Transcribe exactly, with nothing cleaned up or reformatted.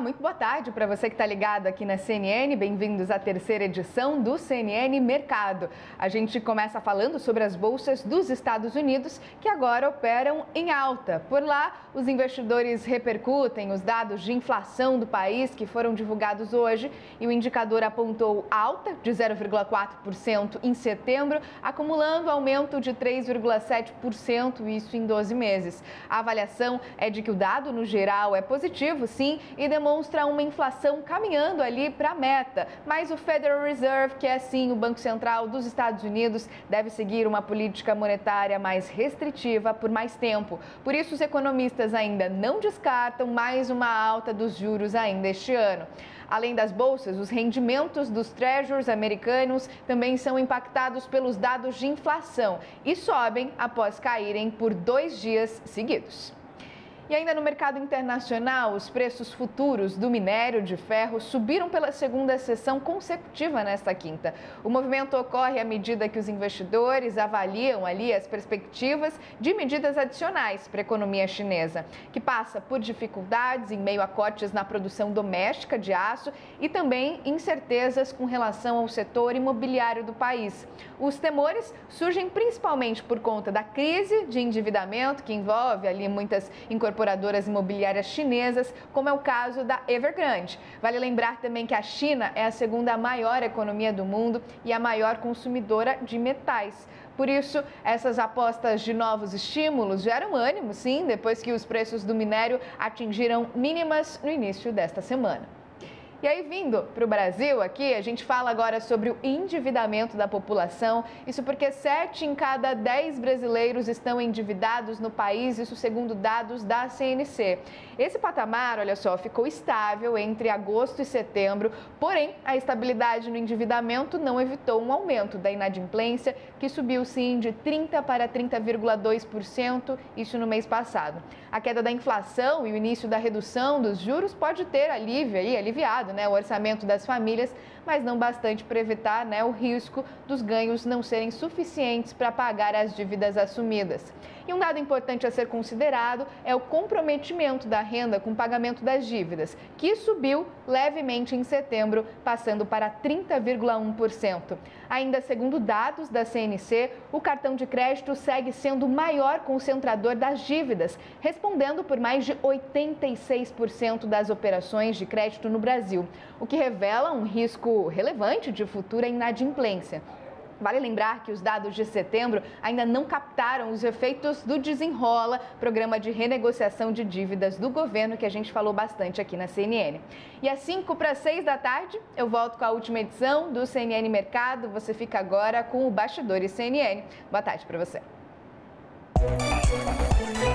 muito boa tarde para você que está ligado aqui na C N N. Bem-vindos à terceira edição do C N N Mercado. A gente começa falando sobre as bolsas dos Estados Unidos, que agora operam em alta. Por lá, os investidores repercutem os dados de inflação do país que foram divulgados hoje e o indicador apontou alta de zero vírgula quatro por cento em setembro, acumulando aumento de três vírgula sete por cento, isso em doze meses. A avaliação é de que o dado, no geral, é positivo, sim, e demonstra uma inflação caminhando ali para a meta. Mas o Federal Reserve, que é sim o Banco Central dos Estados Unidos, deve seguir uma política monetária mais restritiva por mais tempo. Por isso, os economistas ainda não descartam mais uma alta dos juros ainda este ano. Além das bolsas, os rendimentos dos treasuries americanos também são impactados pelos dados de inflação e sobem após caírem por dois dias seguidos. E ainda no mercado internacional, os preços futuros do minério de ferro subiram pela segunda sessão consecutiva nesta quinta. O movimento ocorre à medida que os investidores avaliam ali as perspectivas de medidas adicionais para a economia chinesa, que passa por dificuldades em meio a cortes na produção doméstica de aço e também incertezas com relação ao setor imobiliário do país. Os temores surgem principalmente por conta da crise de endividamento que envolve ali muitas incorporações incorporadoras imobiliárias chinesas, como é o caso da Evergrande. Vale lembrar também que a China é a segunda maior economia do mundo e a maior consumidora de metais. Por isso, essas apostas de novos estímulos geram ânimo, sim, depois que os preços do minério atingiram mínimas no início desta semana. E aí, vindo para o Brasil aqui, a gente fala agora sobre o endividamento da população. Isso porque sete em cada dez brasileiros estão endividados no país, isso segundo dados da C N C. Esse patamar, olha só, ficou estável entre agosto e setembro, porém, a estabilidade no endividamento não evitou um aumento da inadimplência, que subiu sim de trinta para trinta vírgula dois por cento, isso no mês passado. A queda da inflação e o início da redução dos juros pode ter alívio aí, aliviado Né, o orçamento das famílias, mas não bastante para evitar né, o risco dos ganhos não serem suficientes para pagar as dívidas assumidas. E um dado importante a ser considerado é o comprometimento da renda com o pagamento das dívidas, que subiu levemente em setembro, passando para trinta vírgula um por cento. Ainda segundo dados da C N C, o cartão de crédito segue sendo o maior concentrador das dívidas, respondendo por mais de oitenta e seis por cento das operações de crédito no Brasil, o que revela um risco relevante de futura inadimplência. Vale lembrar que os dados de setembro ainda não captaram os efeitos do Desenrola, programa de renegociação de dívidas do governo, que a gente falou bastante aqui na C N N. E às cinco para seis da tarde, eu volto com a última edição do C N N Mercado. Você fica agora com o Bastidores C N N. Boa tarde para você.